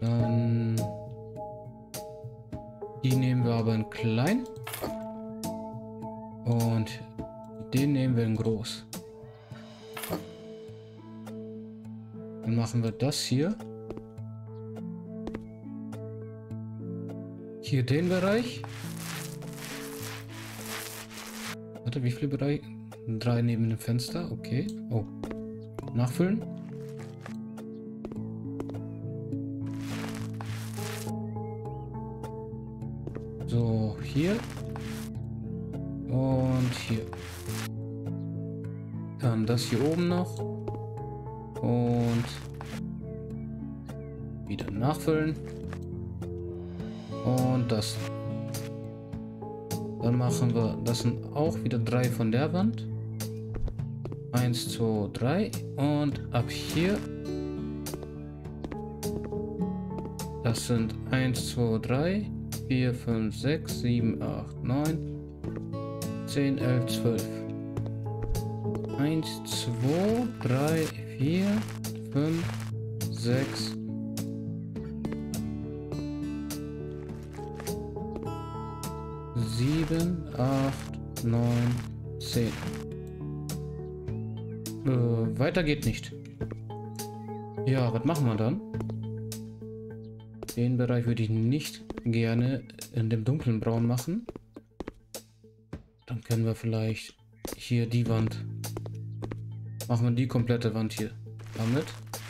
Dann die nehmen wir aber in klein. Und den nehmen wir in groß. Dann machen wir das hier. Hier den Bereich. Warte, wie viele Bereiche? 3 neben dem Fenster. Okay. Oh. Nachfüllen. So, hier. Und hier. Dann das hier oben noch. Und wieder nachfüllen. Und das. Dann machen wir, das sind auch wieder 3 von der Wand. 1, 2, 3. Und ab hier. Das sind 1, 2, 3, 4, 5, 6, 7, 8, 9, 10, 11, 12. 1, 2, 3, 4, 5, 6, 7, 8, 9, 10. Weiter geht nicht. Ja, was machen wir dann? Den Bereich würde ich nicht gerne in dem dunklen Braun machen. Dann können wir vielleicht hier die Wand. Machen wir die komplette Wand hier damit.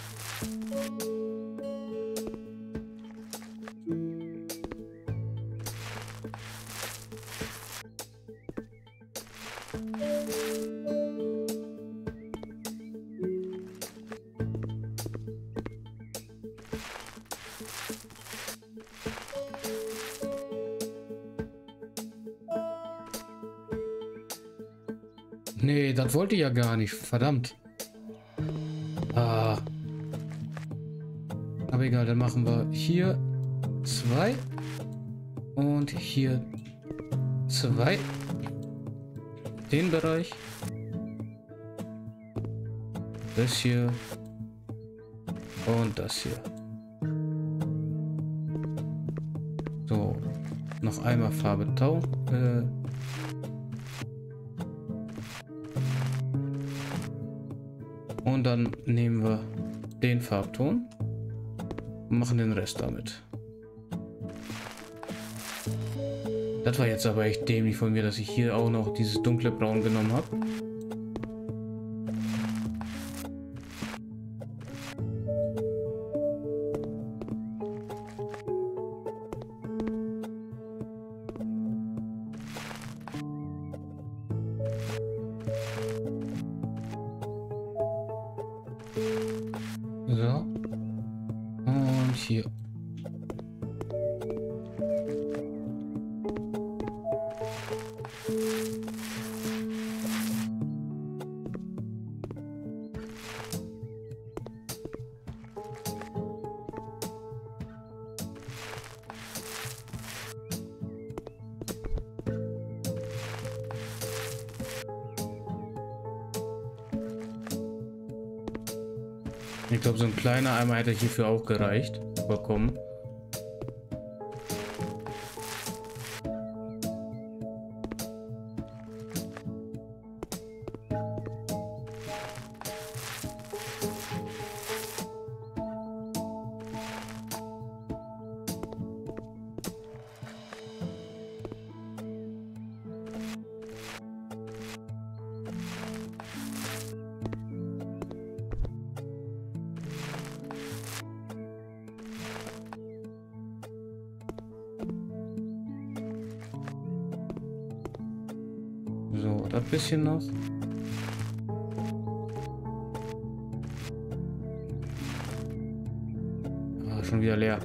Nee, das wollte ich ja gar nicht. Verdammt. Ah. Aber egal, dann machen wir hier 2 und hier 2. Den Bereich. Das hier. Und das hier. So. Noch einmal Farbe Tau. Und dann nehmen wir den Farbton und machen den Rest damit. Das war jetzt aber echt dämlich von mir, dass ich hier auch noch dieses dunkle Braun genommen habe. So. Und hier. Ich glaube, so ein kleiner Eimer hätte hierfür auch gereicht. Vollkommen. So, das bisschen noch. Ah, schon wieder leer.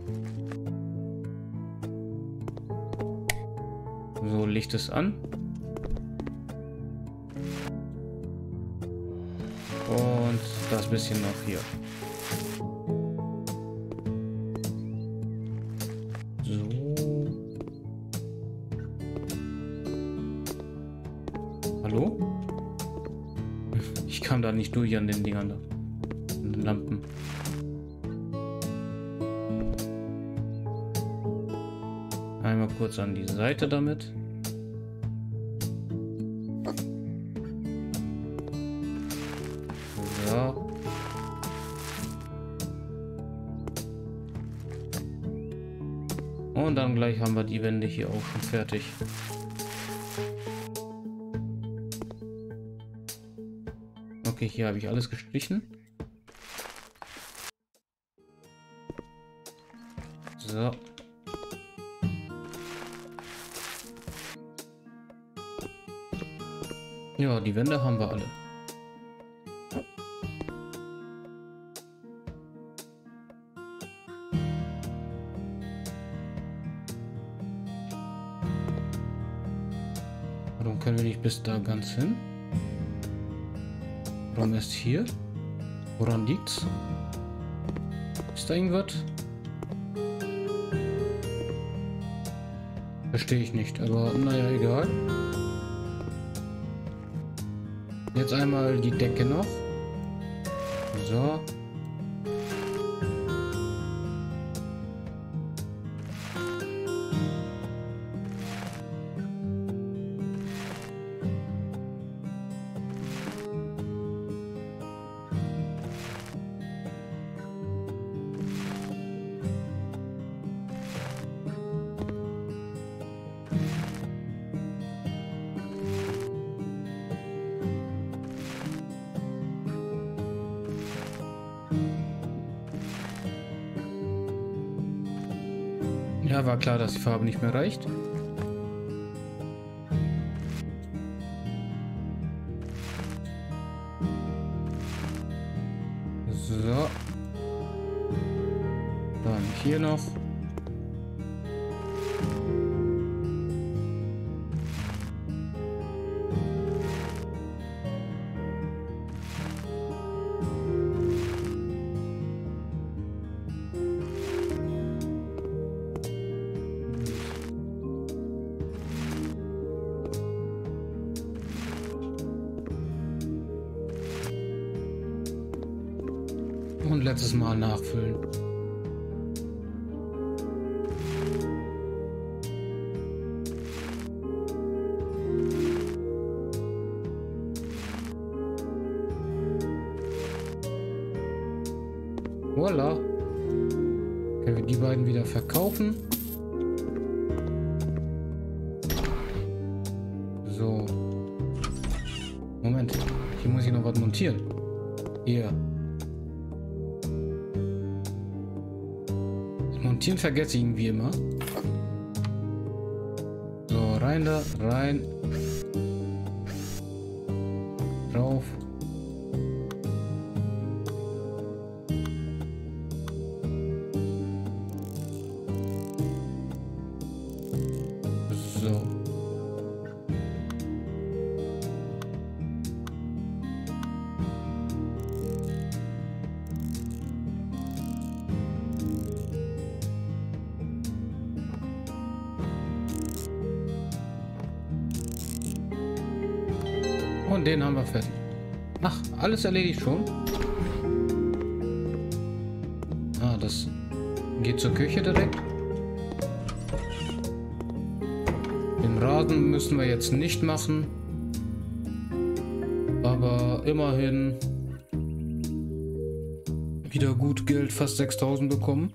So, Licht es an. Und das bisschen noch hier. Hallo? Ich kam da nicht durch an den Dingern da. An den Lampen. Einmal kurz an die Seite damit. So. Und dann gleich haben wir die Wände hier auch schon fertig. Okay, hier habe ich alles gestrichen. So. Ja, die Wände haben wir alle. Warum können wir nicht bis da ganz hin? Warum erst hier? Woran liegt's? Ist da irgendwas? Verstehe ich nicht, aber naja, egal. Jetzt einmal die Decke noch. So. Ja, war klar, dass die Farbe nicht mehr reicht. So. Dann hier noch. Und letztes Mal nachfüllen. Voila. Können wir die beiden wieder verkaufen. So. Moment. Hier muss ich noch was montieren. Hier. Montieren vergesse ich irgendwie immer. So, rein da, rein. Drauf. So. Und den haben wir fertig. Ach, alles erledigt schon. Ah, das geht zur Küche direkt. Den Rasen müssen wir jetzt nicht machen. Aber immerhin wieder gut Geld, fast 6.000 bekommen.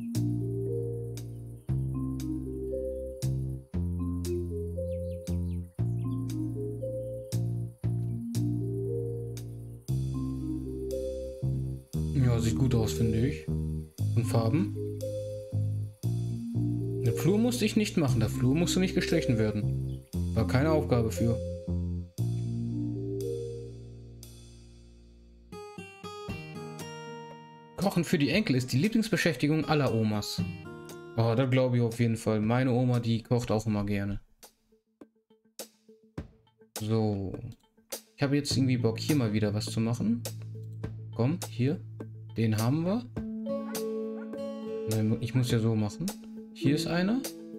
Ja, sieht gut aus, finde ich. Und Farben. Den Flur musste ich nicht machen. Der Flur musste nicht gestrichen werden. War keine Aufgabe für. Kochen für die Enkel ist die Lieblingsbeschäftigung aller Omas. Oh, da glaube ich auf jeden Fall. Meine Oma, die kocht auch immer gerne. So. Ich habe jetzt irgendwie Bock, hier mal wieder was zu machen. Komm, hier. Den haben wir. Nein, ich muss ja so machen. Hier ist einer.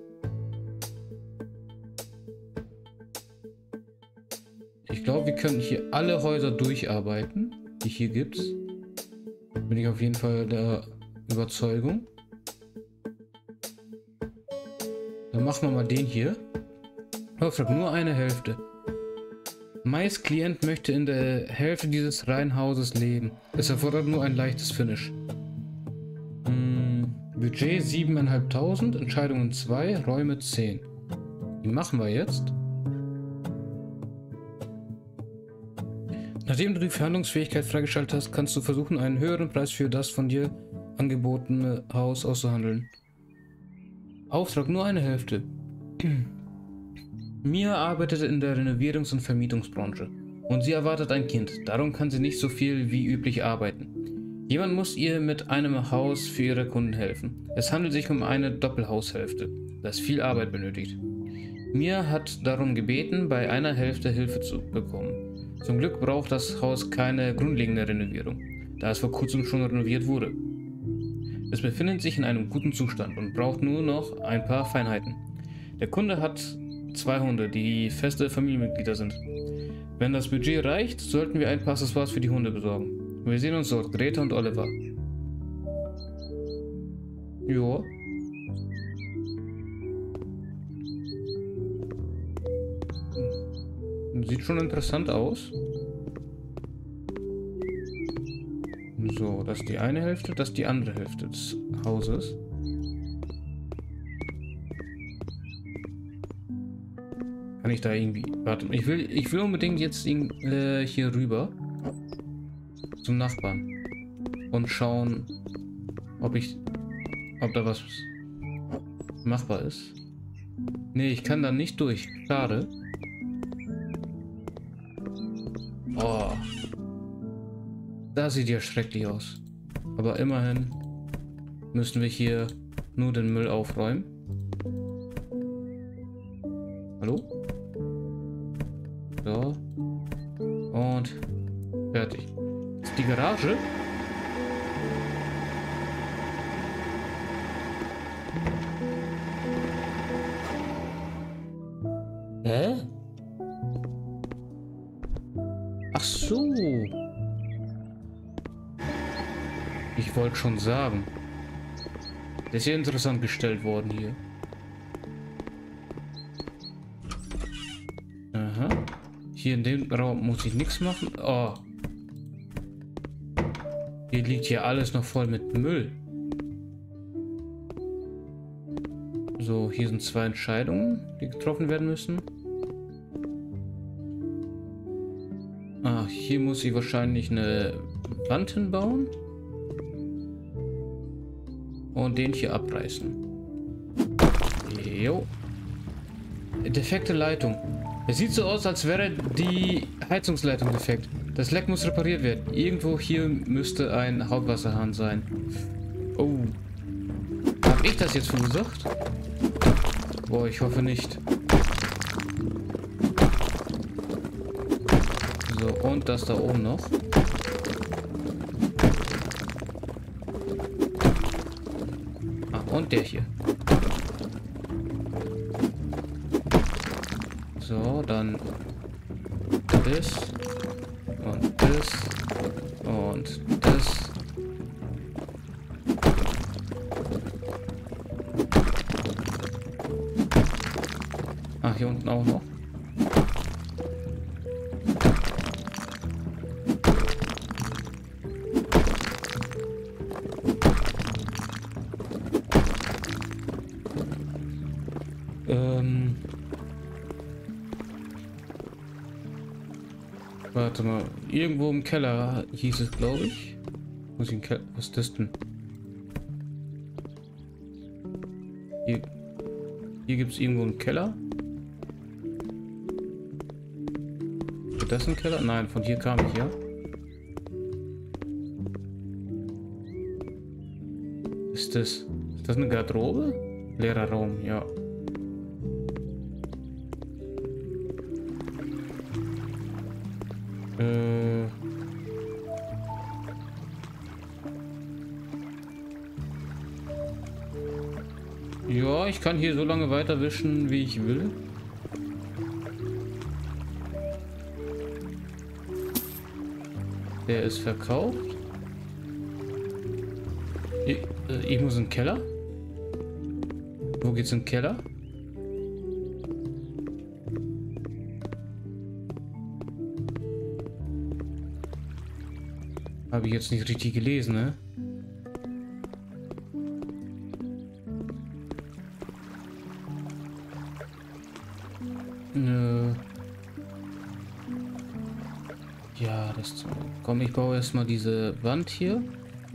Ich glaube, wir können hier alle Häuser durcharbeiten, die hier gibt es. Bin ich auf jeden Fall der Überzeugung. Dann machen wir mal den hier. Auftrag nur eine Hälfte. Meist Klient möchte in der Hälfte dieses Reihenhauses leben. Es erfordert nur ein leichtes Finish. Budget 7.500, Entscheidungen 2, Räume 10. Die machen wir jetzt. Nachdem du die Verhandlungsfähigkeit freigeschaltet hast, kannst du versuchen, einen höheren Preis für das von dir angebotene Haus auszuhandeln. Auftrag nur eine Hälfte. Mia arbeitet in der Renovierungs- und Vermietungsbranche und sie erwartet ein Kind. Darum kann sie nicht so viel wie üblich arbeiten. Jemand muss ihr mit einem Haus für ihre Kunden helfen. Es handelt sich um eine Doppelhaushälfte, das viel Arbeit benötigt. Mia hat darum gebeten, bei einer Hälfte Hilfe zu bekommen. Zum Glück braucht das Haus keine grundlegende Renovierung, da es vor kurzem schon renoviert wurde. Es befindet sich in einem guten Zustand und braucht nur noch ein paar Feinheiten. Der Kunde hat 2 Hunde, die feste Familienmitglieder sind. Wenn das Budget reicht, sollten wir ein paar Accessoires für die Hunde besorgen. Wir sehen uns dort, Greta und Oliver. Jo. Sieht schon interessant aus. So, das ist die eine Hälfte, das ist die andere Hälfte des Hauses. Kann ich da irgendwie... Warte, ich will unbedingt jetzt hier rüber. Zum Nachbarn. Und schauen, ob da was machbar ist. Nee, ich kann da nicht durch. Schade. Oh. Das sieht ja schrecklich aus. Aber immerhin müssen wir hier nur den Müll aufräumen. Hallo? So. Und fertig. Das ist die Garage. Hä? Ach so. Ich wollte schon sagen. Das ist ja interessant gestellt worden hier. Aha. Hier in dem Raum muss ich nichts machen. Oh. Hier liegt hier alles noch voll mit Müll. So, hier sind 2 Entscheidungen, die getroffen werden müssen. Ah, hier muss ich wahrscheinlich eine Wand hinbauen. Und den hier abreißen. Jo. Defekte Leitung. Es sieht so aus, als wäre die Heizungsleitung defekt. Das Leck muss repariert werden. Irgendwo hier müsste ein Hauptwasserhahn sein. Oh. Hab ich das jetzt verursacht? Boah, ich hoffe nicht. So, und das da oben noch. Ah, und der hier. So, dann das und das und das. Ach, hier unten auch noch. Warte mal, irgendwo im Keller hieß es, glaube ich. Muss ich Keller? Was ist das denn? Hier gibt es irgendwo einen Keller. Ist das ein Keller? Nein, von hier kam ich ja. Ist das eine Garderobe? Leerer Raum, ja. Ja, ich kann hier so lange weiter wischen, wie ich will. Der ist verkauft. Ich muss in den Keller. Wo geht's in den Keller? Habe ich jetzt nicht richtig gelesen, ne? Ja, das... Komm, ich baue erstmal diese Wand hier.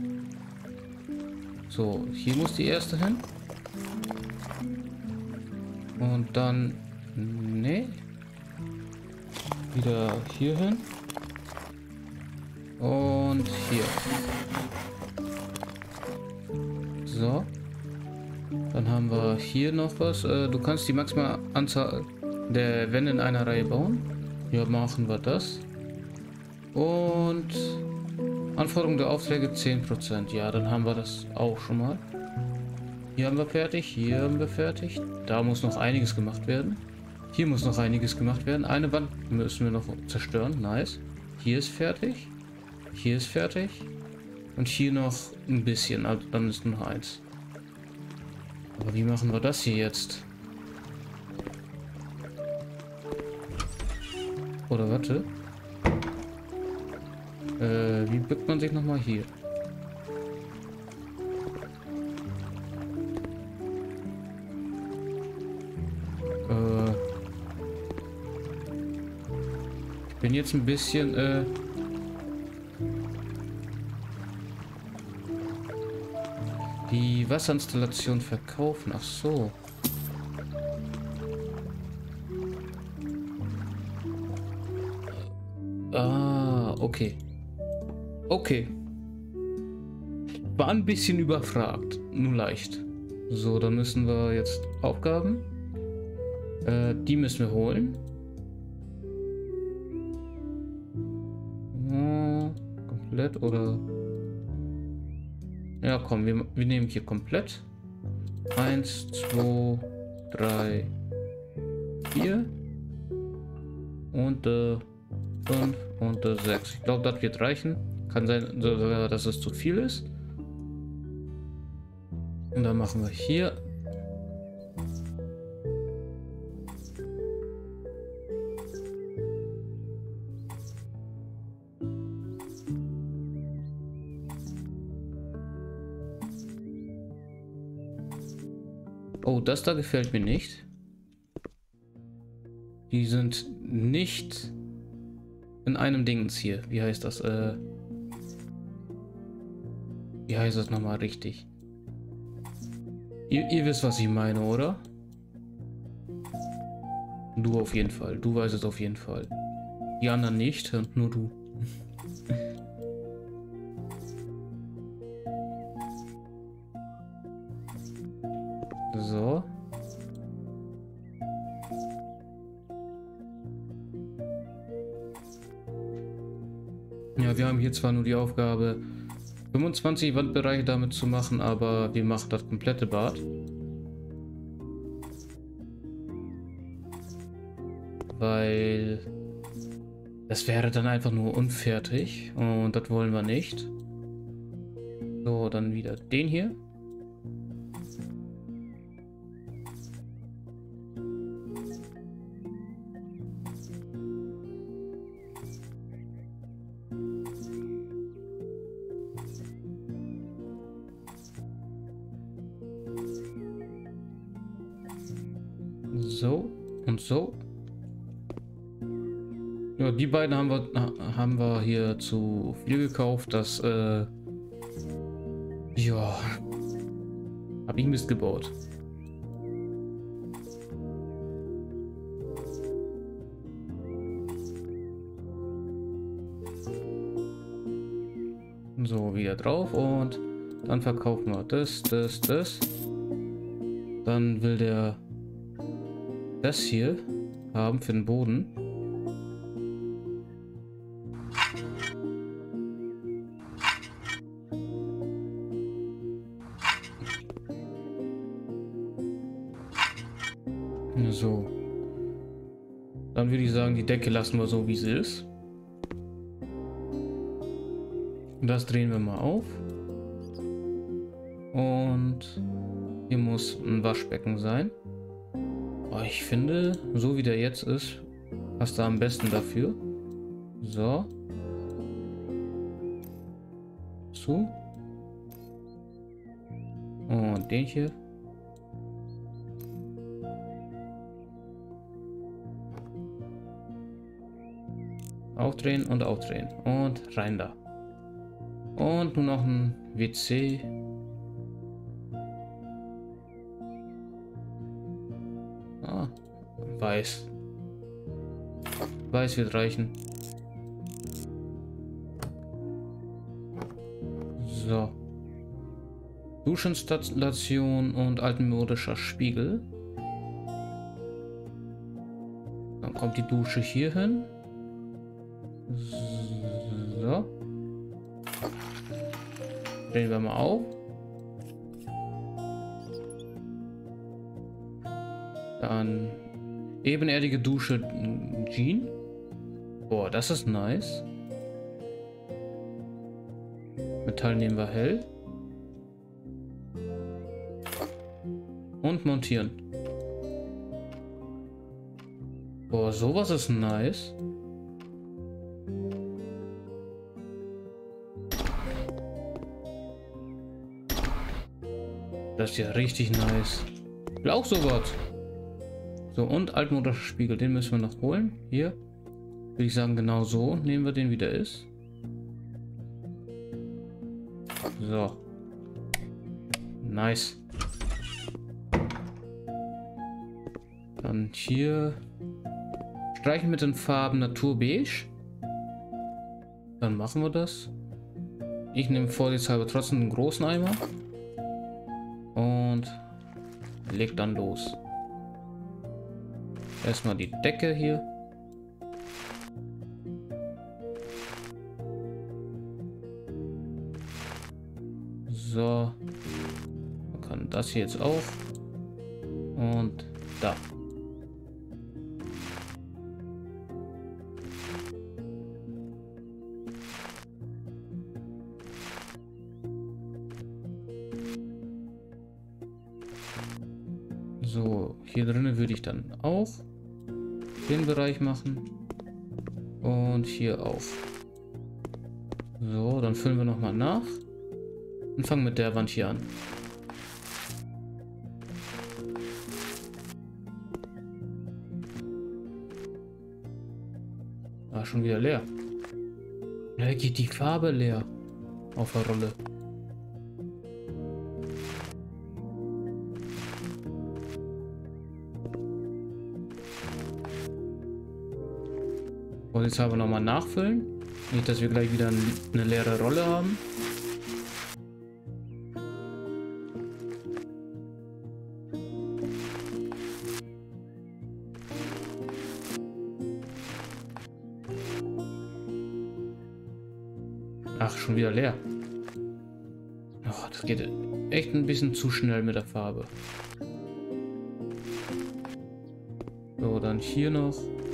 So, hier muss die erste hin. Und dann... Nee. Wieder hier hin. Und hier. So. Dann haben wir hier noch was. Du kannst die maximale Anzahl der Wände in einer Reihe bauen. Ja, machen wir das. Und Anforderung der Aufträge 10%. Ja, dann haben wir das auch schon mal. Hier haben wir fertig, hier haben wir fertig. Da muss noch einiges gemacht werden. Hier muss noch einiges gemacht werden. Eine Wand müssen wir noch zerstören. Nice. Hier ist fertig. Hier ist fertig. Und hier noch ein bisschen. Also dann ist nur noch eins. Aber wie machen wir das hier jetzt? Oder warte. Wie bückt man sich nochmal hier? Ich bin jetzt ein bisschen, die Wasserinstallation verkaufen. Ach so. Ah, okay. Okay. War ein bisschen überfragt. Nur leicht. So, dann müssen wir jetzt Aufgaben. Die müssen wir holen. Komplett oder... Ja, komm, wir nehmen hier komplett. 1, 2, 3, 4. Und 5 und 6. Ich glaube, das wird reichen. Kann sein, dass es zu viel ist. Und dann machen wir hier. Oh, das da gefällt mir nicht. Die sind nicht in einem Dingens hier. Wie heißt das? Wie heißt das nochmal richtig? Ihr wisst, was ich meine, oder? Du auf jeden Fall. Du weißt es auf jeden Fall. Die anderen nicht, nur du. So. Ja, wir haben hier zwar nur die Aufgabe, 25 Wandbereiche damit zu machen, aber wir machen das komplette Bad. Weil das wäre dann einfach nur unfertig und das wollen wir nicht. So, dann wieder den hier. So und so. Ja, die beiden haben wir hier zu viel gekauft. Das, ja, habe ich Mist gebaut. So, wieder drauf und dann verkaufen wir das. Dann will der das hier haben für den Boden. So. Dann würde ich sagen, die Decke lassen wir so, wie sie ist. Das drehen wir mal auf. Und hier muss ein Waschbecken sein. Aber ich finde, so wie der jetzt ist, passt er am besten dafür. So. dazu. Und den hier. Aufdrehen und aufdrehen. Und rein da. Und nur noch ein WC. Ah, weiß. Weiß wird reichen. So. Duscheninstallation und altmodischer Spiegel. Dann kommt die Dusche hier hin. So. Drehen wir mal auf. Dann ebenerdige Dusche Jean. Boah, das ist nice. Metall nehmen wir hell. Und montieren. Boah, sowas ist nice. Das ist ja richtig nice. Ich will auch sowas. So, und altmodischer Spiegel, den müssen wir noch holen. Hier. Würde ich sagen, genau so nehmen wir den, wie der ist. So. Nice. Dann hier streichen mit den Farben Naturbeige. Dann machen wir das. Ich nehme vorsichtshalber trotzdem einen großen Eimer. Und leg dann los. Erstmal die Decke hier. So. Man kann das hier jetzt auch. Und da. So, hier drinnen würde ich dann auch den Bereich machen. Und hier auch. So, dann füllen wir nochmal nach. Und fangen mit der Wand hier an. Ah, schon wieder leer. Da geht die Farbe leer auf der Rolle. Und jetzt haben wir nochmal nachfüllen. Nicht, dass wir gleich wieder eine leere Rolle haben. Ach, schon wieder leer. Oh, das geht echt ein bisschen zu schnell mit der Farbe. So, dann hier noch.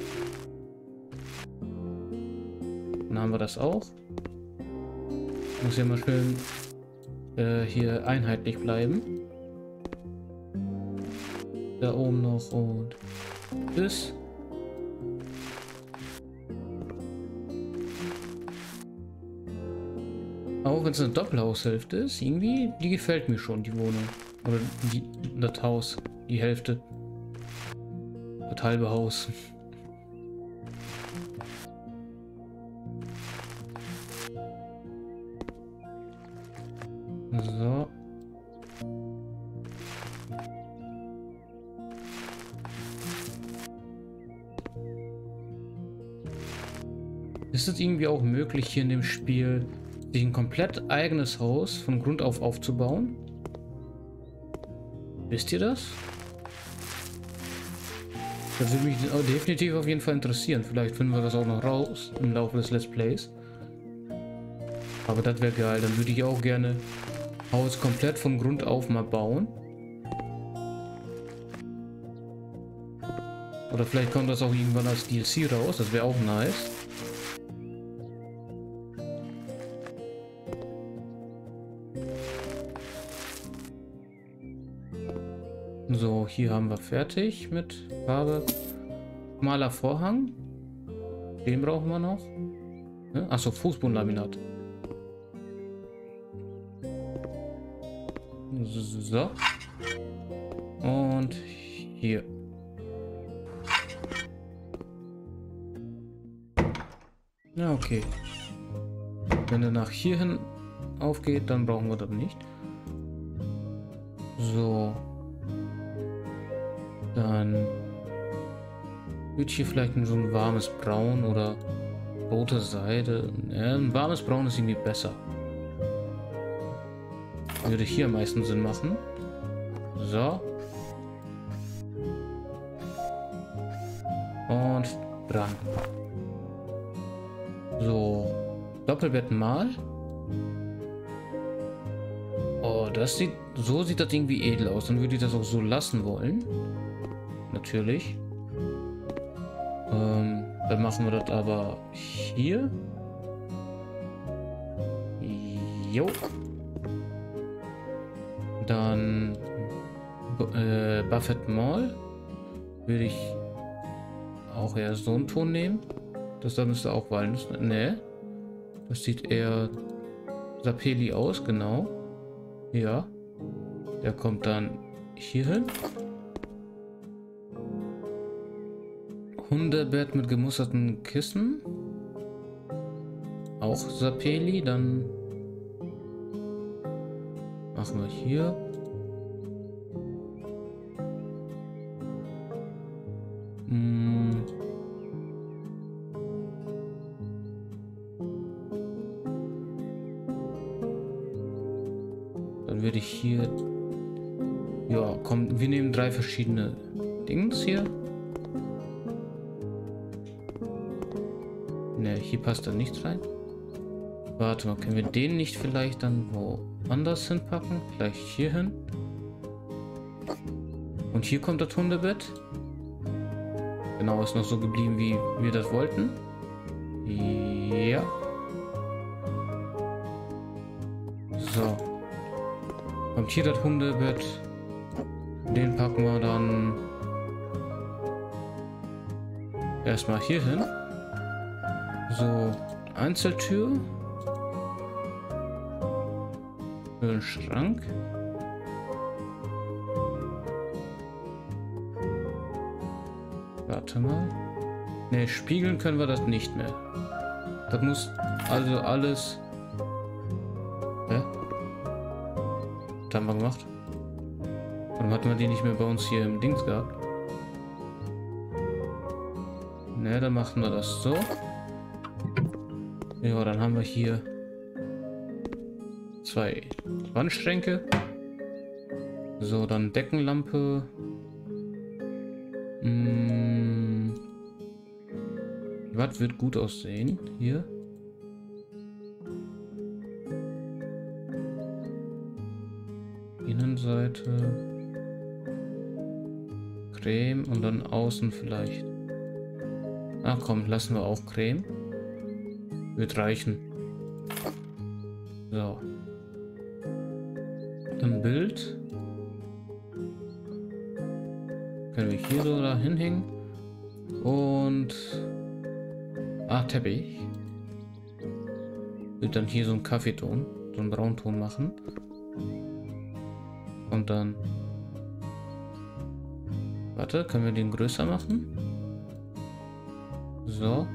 Dann haben wir das auch. Muss ja mal schön hier einheitlich bleiben. Da oben noch und das. Auch wenn es eine Doppelhaushälfte ist, irgendwie, die gefällt mir schon, die Wohnung. Oder das Haus, die Hälfte. Das halbe Haus. So. Ist es irgendwie auch möglich, hier in dem Spiel sich ein komplett eigenes Haus von Grund auf aufzubauen? Wisst ihr das? Das würde mich definitiv auf jeden Fall interessieren. Vielleicht finden wir das auch noch raus im Laufe des Let's Plays. Aber das wäre geil. Dann würde ich auch gerne Haus komplett von Grund auf mal bauen. Oder vielleicht kommt das auch irgendwann als DLC raus. Das wäre auch nice. So, hier haben wir fertig mit Farbe. Schmaler Vorhang. Den brauchen wir noch. Achso, Fußbodenlaminat. So. Und hier. Ja, okay. Wenn er nach hier hin aufgeht, dann brauchen wir das nicht. So. Dann wird hier vielleicht so ein warmes Braun oder rote Seide. Ja, ein warmes Braun ist irgendwie besser. Würde hier am meisten Sinn machen. So. Und dran. So. Doppelbettmal. Oh, das sieht... So sieht das irgendwie edel aus. Dann würde ich das auch so lassen wollen. Natürlich. Dann machen wir das aber hier. Jo. Dann Buffett Mall würde ich auch eher so einen Ton nehmen. Das da müsste auch Walnuss. Ne. Das sieht eher Sapeli aus, genau. Ja. Der kommt dann hier hin. Hundebett mit gemusterten Kissen. Auch Sapeli. Dann machen wir hier. Dann würde ich hier... Ja, komm, wir nehmen 3 verschiedene Dings hier. Ne, hier passt da nichts rein. Warte mal, können wir den nicht vielleicht dann woanders hinpacken? Vielleicht hier hin. Und hier kommt das Hundebett. Genau, ist noch so geblieben, wie wir das wollten. Ja. So. Kommt hier das Hundebett. Den packen wir dann erstmal hier hin. So, Einzeltür. Für den Schrank. Warte mal. Ne, spiegeln können wir das nicht mehr. Das muss also alles... Hä? Was haben wir gemacht? Warum hatten wir die nicht mehr bei uns hier im Dings gehabt? Ne, dann machen wir das so. Ja, dann haben wir hier 2 Wandschränke. So, dann Deckenlampe. Was wird gut aussehen hier? Innenseite. Creme und dann außen vielleicht. Ach komm, lassen wir auch Creme. Wird reichen. So. Dann Bild. Können wir hier so da hinhängen. Und... Teppich. Wird dann hier so ein Kaffeeton, so einen Braunton machen. Und dann... Warte, können wir den größer machen? So.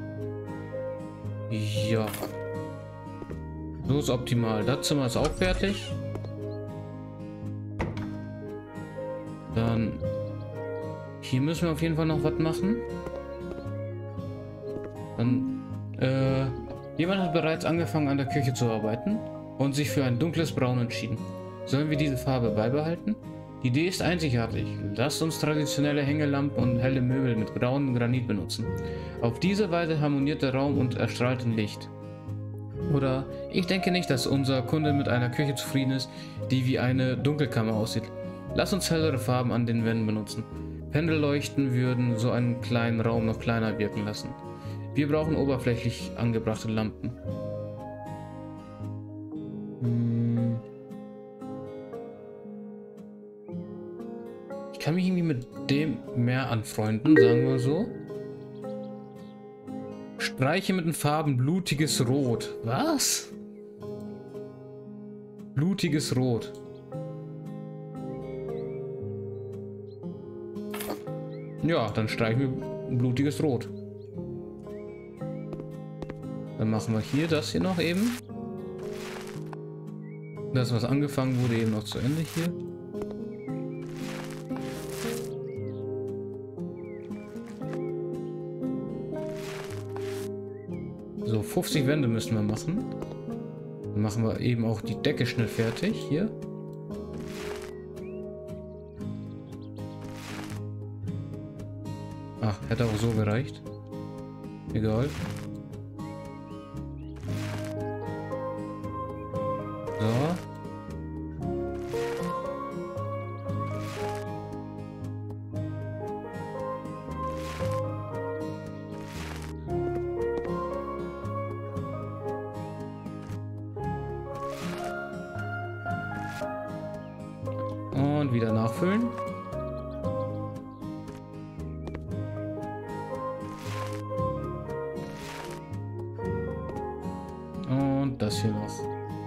Ja. So ist optimal. Das Zimmer ist auch fertig. Dann... Hier müssen wir auf jeden Fall noch was machen. Dann... jemand hat bereits angefangen an der Küche zu arbeiten und sich für ein dunkles Braun entschieden. Sollen wir diese Farbe beibehalten? Die Idee ist einzigartig. Lasst uns traditionelle Hängelampen und helle Möbel mit grauem Granit benutzen. Auf diese Weise harmoniert der Raum und erstrahlt ein Licht. Oder, ich denke nicht, dass unser Kunde mit einer Küche zufrieden ist, die wie eine Dunkelkammer aussieht. Lass uns hellere Farben an den Wänden benutzen. Pendelleuchten würden so einen kleinen Raum noch kleiner wirken lassen. Wir brauchen oberflächlich angebrachte Lampen. Ich kann mich irgendwie mit dem mehr anfreunden, sagen wir so. Streiche mit den Farben blutiges Rot. Was? Blutiges Rot. Ja, dann streichen wir blutiges Rot. Dann machen wir hier das hier noch eben. Das, was angefangen wurde, eben noch zu Ende hier. So, 50 Wände müssen wir machen. Dann machen wir eben auch die Decke schnell fertig hier. Ach, hätte auch so gereicht. Egal. So. Und wieder nachfüllen. Und das hier noch.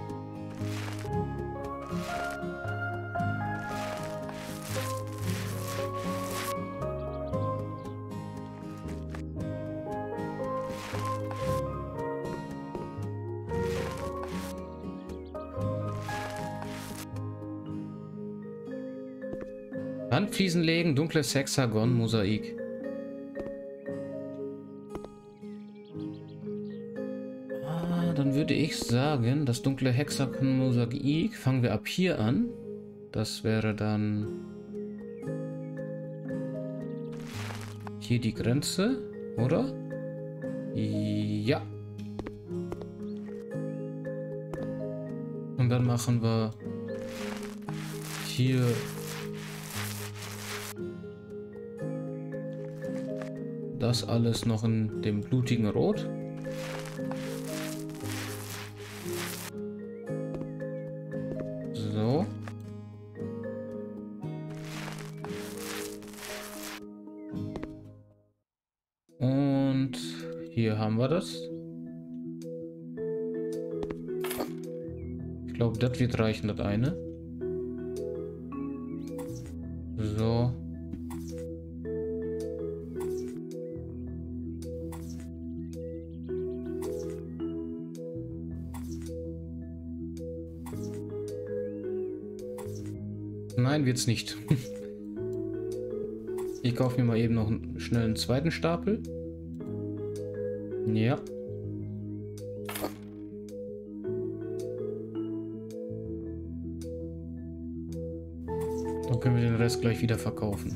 Wandfliesen legen, dunkles Hexagon, Mosaik. Dann würde ich sagen, das dunkle Hexagon, Mosaik fangen wir ab hier an. Das wäre dann hier die Grenze, oder? Ja. Und dann machen wir hier das alles noch in dem blutigen Rot. So. Und hier haben wir das. Ich glaube, das wird reichen, das eine. So. Nein, wird's nicht. Ich kaufe mir mal eben noch schnell einen zweiten Stapel. Ja. Dann können wir den Rest gleich wieder verkaufen.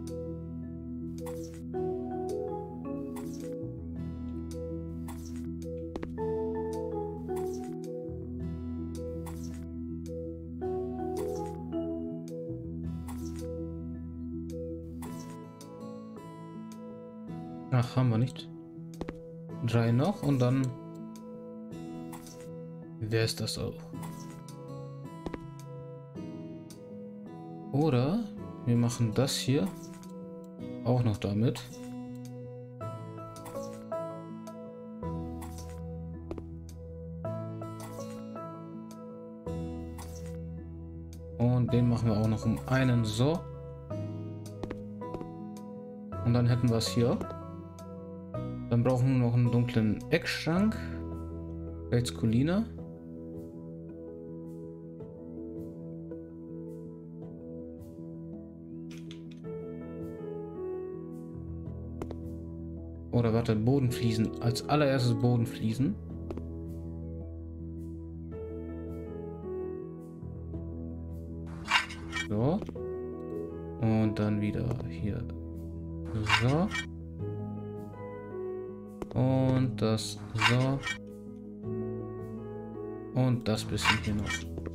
Ach, haben wir nicht. 3 noch und dann wäre es das auch. Oder wir machen das hier auch noch damit. Und den machen wir auch noch um einen so. Und dann hätten wir es hier. Dann brauchen wir noch einen dunklen Eckschrank. Rechts Colina. Oder warte, Bodenfliesen. Als allererstes Bodenfliesen. So. Und dann wieder hier. So. Und das so. Und das bisschen hier noch.